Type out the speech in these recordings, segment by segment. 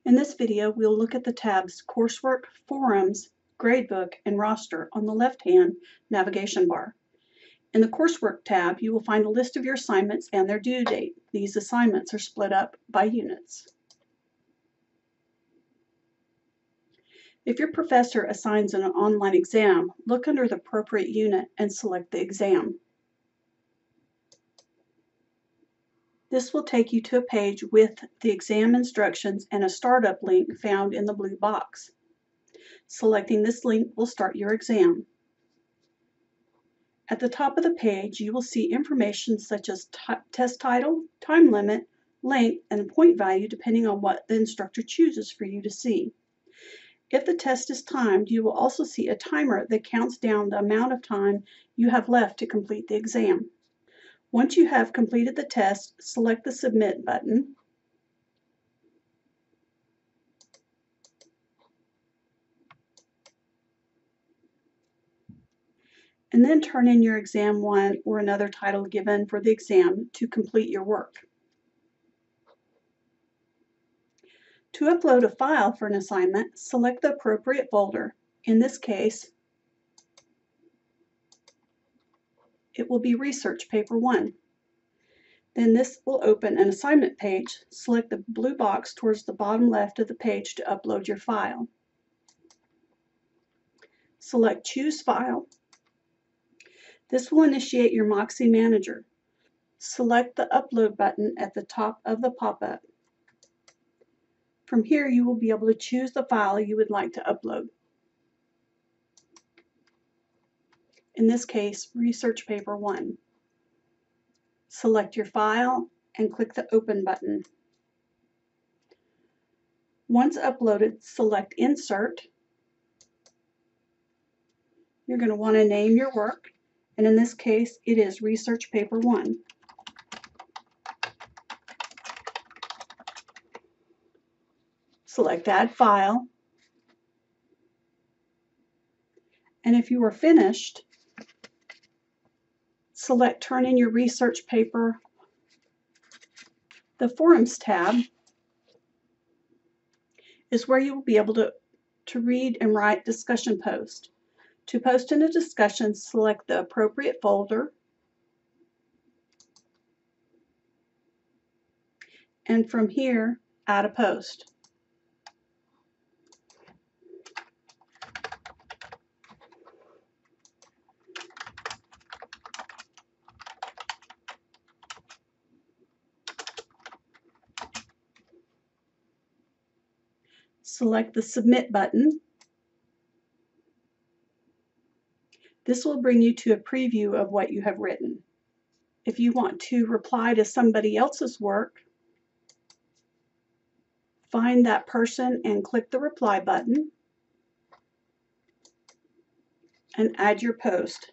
In this video, we'll look at the tabs Coursework, Forums, Gradebook, and Roster on the left-hand navigation bar. In the Coursework tab, you will find a list of your assignments and their due date. These assignments are split up by units. If your professor assigns an online exam, look under the appropriate unit and select the exam. This will take you to a page with the exam instructions and a startup link found in the blue box. Selecting this link will start your exam. At the top of the page, you will see information such as test title, time limit, length, and point value depending on what the instructor chooses for you to see. If the test is timed, you will also see a timer that counts down the amount of time you have left to complete the exam. Once you have completed the test, select the Submit button. And then turn in your exam 1 or another title given for the exam to complete your work. To upload a file for an assignment, select the appropriate folder. In this case, it will be Research Paper 1. Then this will open an assignment page. Select the blue box towards the bottom left of the page to upload your file. Select Choose File. This will initiate your Moxie Manager. Select the Upload button at the top of the pop-up. From here, you will be able to choose the file you would like to upload. In this case, Research Paper 1. Select your file and click the Open button. Once uploaded, select Insert. You're going to want to name your work, and in this case, it is Research Paper 1. Select Add File, and if you are finished, select Turn in your research paper. The Forums tab is where you will be able to read and write discussion posts. To post in a discussion, select the appropriate folder, and from here, add a post. Select the Submit button. This will bring you to a preview of what you have written. If you want to reply to somebody else's work, find that person and click the Reply button and add your post.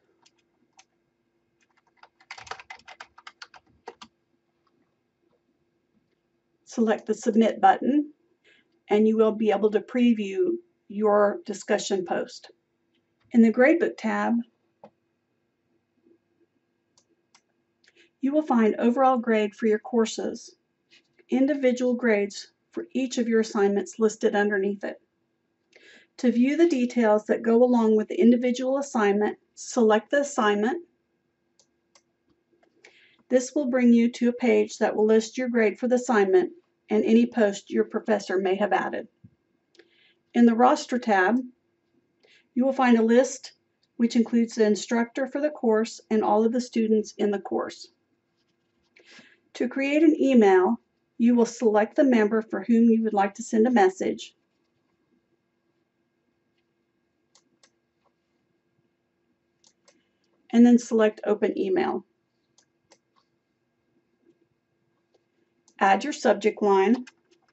Select the Submit button, and you will be able to preview your discussion post. In the Gradebook tab, you will find overall grade for your courses, individual grades for each of your assignments listed underneath it. To view the details that go along with the individual assignment, select the assignment. This will bring you to a page that will list your grade for the assignment and any post your professor may have added. In the Roster tab, you will find a list which includes the instructor for the course and all of the students in the course. To create an email, you will select the member for whom you would like to send a message. And then select Open Email. Add your subject line.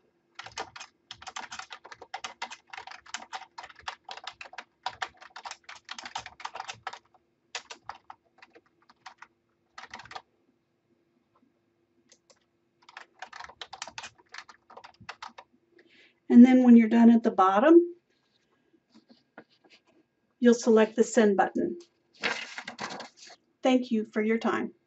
And then when you're done at the bottom, you'll select the Send button. Thank you for your time.